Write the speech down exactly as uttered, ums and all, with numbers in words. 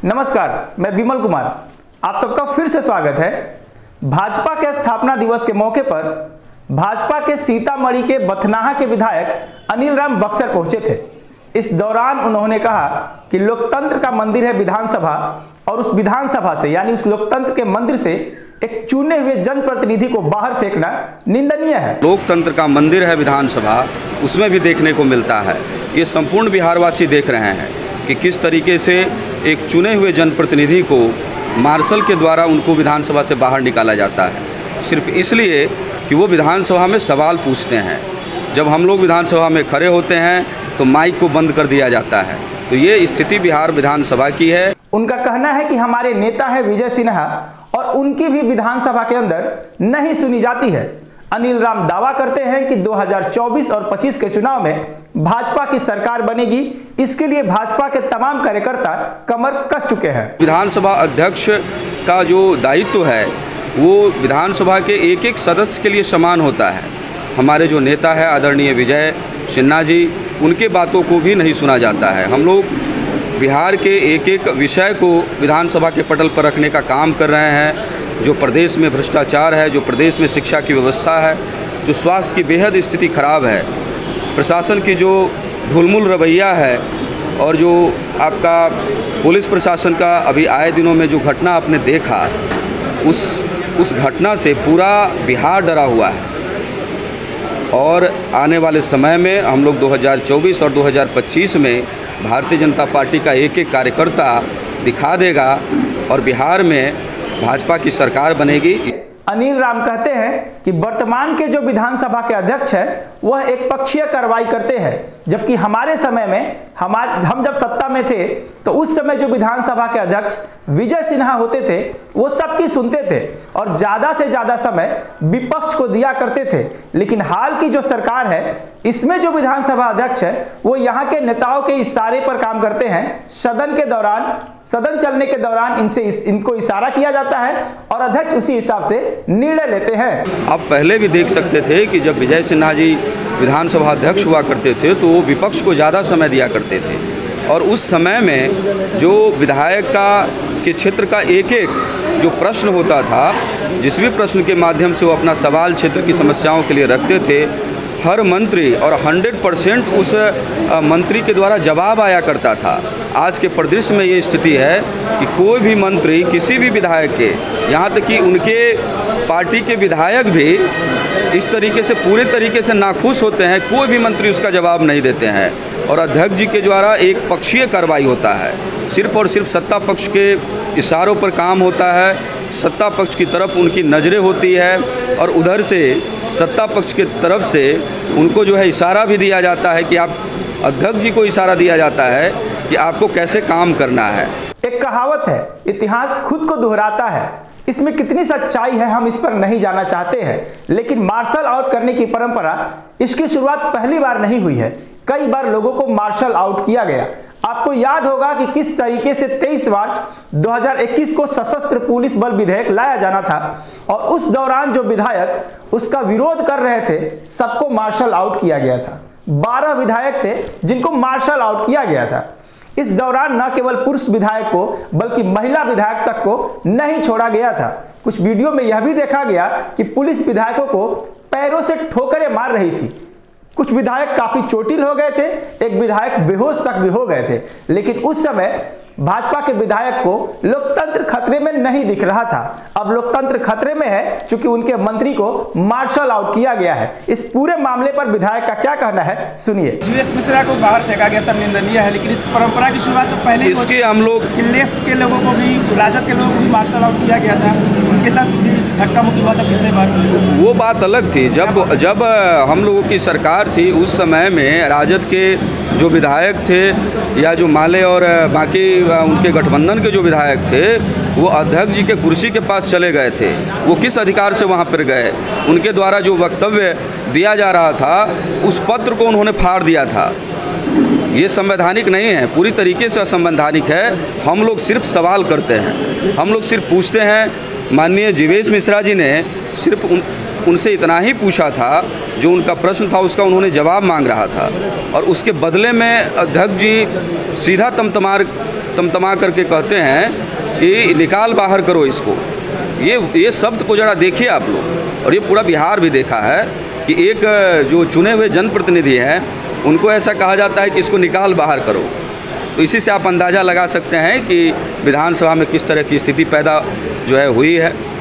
नमस्कार, मैं विमल कुमार, आप सबका फिर से स्वागत है। भाजपा के स्थापना दिवस के मौके पर भाजपा के सीतामढ़ी के बथनाहा के विधायक अनिल राम बक्सर पहुंचे थे। इस दौरान उन्होंने कहा कि लोकतंत्र का मंदिर है विधानसभा और उस विधानसभा से यानी उस लोकतंत्र के मंदिर से एक चुने हुए जनप्रतिनिधि को बाहर फेंकना निंदनीय है। लोकतंत्र का मंदिर है विधानसभा, उसमें भी देखने को मिलता है। ये संपूर्ण बिहारवासी देख रहे हैं कि किस तरीके से एक चुने हुए जनप्रतिनिधि को मार्शल के द्वारा उनको विधानसभा से बाहर निकाला जाता है, सिर्फ इसलिए कि वो विधानसभा में सवाल पूछते हैं। जब हम लोग विधानसभा में खड़े होते हैं तो माइक को बंद कर दिया जाता है। तो ये स्थिति बिहार विधानसभा की है। उनका कहना है कि हमारे नेता है विजय सिन्हा और उनकी भी विधानसभा के अंदर नहीं सुनी जाती है। अनिल राम दावा करते हैं कि दो हज़ार चौबीस और पच्चीस के चुनाव में भाजपा की सरकार बनेगी। इसके लिए भाजपा के तमाम कार्यकर्ता कमर कस चुके हैं। विधानसभा अध्यक्ष का जो दायित्व है वो विधानसभा के एक एक सदस्य के लिए समान होता है। हमारे जो नेता है आदरणीय विजय सिन्हा जी, उनके बातों को भी नहीं सुना जाता है। हम लोग बिहार के एक एक विषय को विधानसभा के पटल पर रखने का काम कर रहे हैं। जो प्रदेश में भ्रष्टाचार है, जो प्रदेश में शिक्षा की व्यवस्था है, जो स्वास्थ्य की बेहद स्थिति खराब है, प्रशासन की जो ढुलमुल रवैया है और जो आपका पुलिस प्रशासन का अभी आए दिनों में जो घटना आपने देखा, उस उस घटना से पूरा बिहार डरा हुआ है। और आने वाले समय में हम लोग दो हज़ार चौबीस और दो हज़ार पच्चीस में भारतीय जनता पार्टी का एक एक कार्यकर्ता दिखा देगा और बिहार में भाजपा की सरकार बनेगी। अनिल राम कहते हैं कि वर्तमान के जो विधानसभा के अध्यक्ष हैं वह एक पक्षीय कार्रवाई करते हैं, जबकि हमारे समय में हमारे हम जब सत्ता में थे तो उस समय जो विधानसभा के अध्यक्ष विजय सिन्हा होते थे वो सबकी सुनते थे और ज़्यादा से ज़्यादा समय विपक्ष को दिया करते थे। लेकिन हाल की जो सरकार है इसमें जो विधानसभा अध्यक्ष है वो यहाँ के नेताओं के इशारे पर काम करते हैं। सदन के दौरान सदन चलने के दौरान इनसे इस, इनको इशारा किया जाता है और अध्यक्ष उसी हिसाब से निर्णय लेते हैं। आप पहले भी देख सकते थे कि जब विजय सिन्हा जी विधानसभा अध्यक्ष हुआ करते थे तो वो विपक्ष को ज़्यादा समय दिया करते थे और उस समय में जो विधायक का के क्षेत्र का एक एक जो प्रश्न होता था, जिस भी प्रश्न के माध्यम से वो अपना सवाल क्षेत्र की समस्याओं के लिए रखते थे, हर मंत्री और सौ परसेंट उस मंत्री के द्वारा जवाब आया करता था। आज के परिदृश्य में ये स्थिति है कि कोई भी मंत्री किसी भी विधायक के, यहाँ तक कि उनके पार्टी के विधायक भी इस तरीके से पूरे तरीके से नाखुश होते हैं, कोई भी मंत्री उसका जवाब नहीं देते हैं और अध्यक्ष जी के द्वारा एक पक्षीय कार्रवाई होता है। सिर्फ और सिर्फ सत्ता पक्ष के इशारों पर काम होता है, सत्ता पक्ष की तरफ उनकी नज़रें होती है और उधर से सत्ता पक्ष की तरफ से उनको जो है इशारा भी दिया जाता है कि आप अध्यक्ष जी को इशारा दिया जाता है कि आपको कैसे काम करना है। एक कहावत है, इतिहास खुद को दोहराता है। इसमें कितनी सच्चाई है हम इस पर नहीं जाना चाहते हैं, लेकिन मार्शल आउट करने की परंपरा इसकी शुरुआत पहली बार नहीं हुई है। कई बार लोगों को मार्शल आउट किया गया। आपको याद होगा कि किस तरीके से तेईस मार्च दो हज़ार इक्कीस को सशस्त्र पुलिस बल विधेयक लाया जाना था और उस दौरान जो विधायक उसका विरोध कर रहे थे सबको मार्शल आउट किया गया था। बारह विधायक थे जिनको मार्शल आउट किया गया था। इस दौरान न केवल पुरुष विधायक को बल्कि महिला विधायक तक को नहीं छोड़ा गया था। कुछ वीडियो में यह भी देखा गया कि पुलिस विधायकों को पैरों से ठोकरें मार रही थी। कुछ विधायक काफी चोटिल हो गए थे, एक विधायक बेहोश तक भी हो गए थे। लेकिन उस समय भाजपा के विधायक को लोकतंत्र खतरे में नहीं दिख रहा था। अब लोकतंत्र खतरे में है क्योंकि उनके मंत्री को मार्शल आउट किया गया है। इस पूरे मामले पर विधायक का क्या कहना है, सुनिए। जीवेश मिश्रा को बाहर फेंका गया, सब निंदनीय है, लेकिन इस परंपरा की शुरुआत तो पहले इसके हम लोग लेफ्ट के लोगों को भी, राजद के लोगों को भी मार्शल आउट किया गया था, उनके साथ भी धक्का मुक्की हुआ था पिछले बार। वो बात अलग थी। जब जब हम लोगों की सरकार थी उस समय में राजद के जो विधायक थे या जो माले और बाकी उनके गठबंधन के जो विधायक थे वो अध्यक्ष जी के कुर्सी के पास चले गए थे। वो किस अधिकार से वहाँ पर गए? उनके द्वारा जो वक्तव्य दिया जा रहा था उस पत्र को उन्होंने फाड़ दिया था। ये संवैधानिक नहीं है, पूरी तरीके से असंवैधानिक है। हम लोग सिर्फ सवाल करते हैं, हम लोग सिर्फ पूछते हैं। माननीय जीवेश मिश्रा जी ने सिर्फ उन उनसे इतना ही पूछा था, जो उनका प्रश्न था उसका उन्होंने जवाब मांग रहा था, और उसके बदले में अध्यक्ष जी सीधा तमतमार तमतमा करके कहते हैं कि निकाल बाहर करो इसको। ये ये शब्द को ज़रा देखिए आप लोग, और ये पूरा बिहार भी देखा है कि एक जो चुने हुए जनप्रतिनिधि हैं उनको ऐसा कहा जाता है कि इसको निकाल बाहर करो। तो इसी से आप अंदाज़ा लगा सकते हैं कि विधानसभा में किस तरह की स्थिति पैदा जो है हुई है।